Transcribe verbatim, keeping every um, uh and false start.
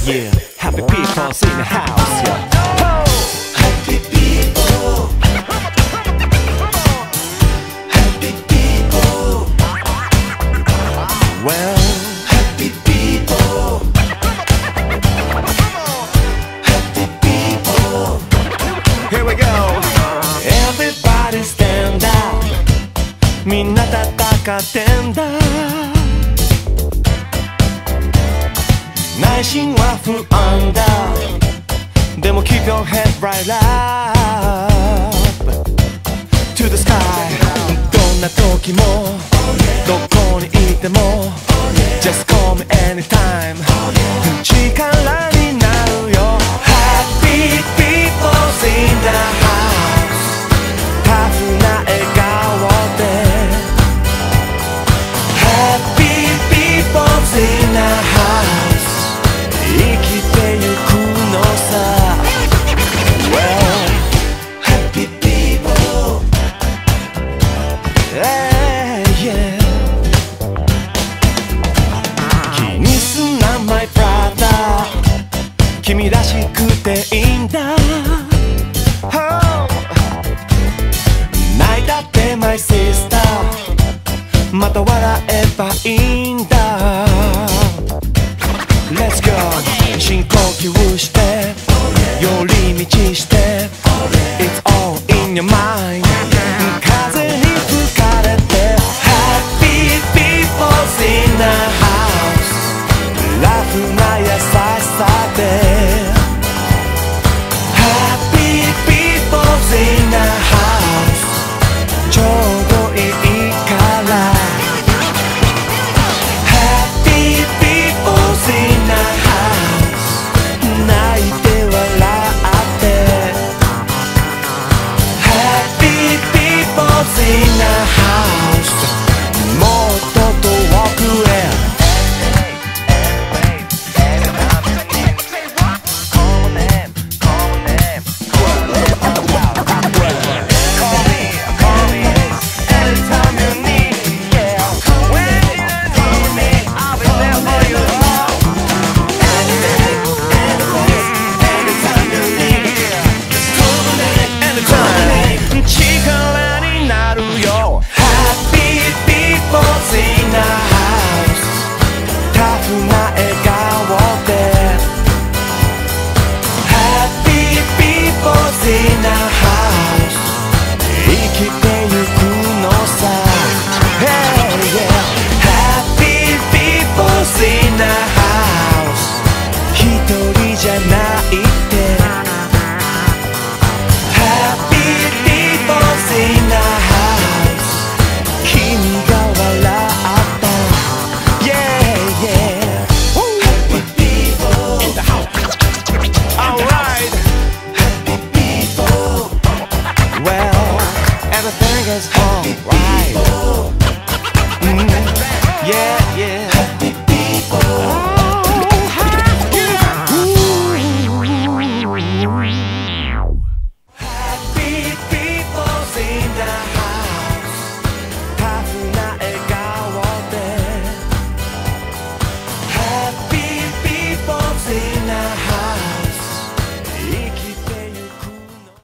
Yeah, happy people in the house, yeah. Happy people, happy people, Well, happy people, happy people. here we go. Everybody stand up. みんな戦ってんだ。内心は不安だ。でも keep your head right up to the sky。 どんな時もどこにいても Just call me anytime。 力になるよ。 Happy people in the house。 タフな笑顔で Happy people in the house。 生きてゆくのさ。 Well, Happy people, yeah, yeah。 気にすんな my brother。 君らしくていいんだ。 Oh。 泣いたって my sister。 また笑えばいいんだ。 Let's go。 深呼吸して寄り道して It's all in your mind。 風に吹かれて Happy people in the house。 ラフな優しさで Happy people in the house。 ちょうどいいから Happy people in the house。 泣いて笑って Happy people in the house。 もっと遠くへEverything is alright.